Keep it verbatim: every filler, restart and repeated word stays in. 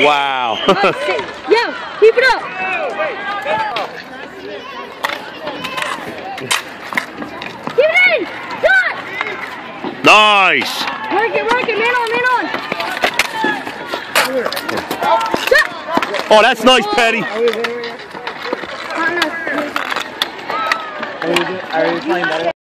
Wow. Yo, keep it up. Keep it in. Shot. Nice. Work it, work it. Man on, man on. Shot. Oh, that's nice, Petty. Are we playing better?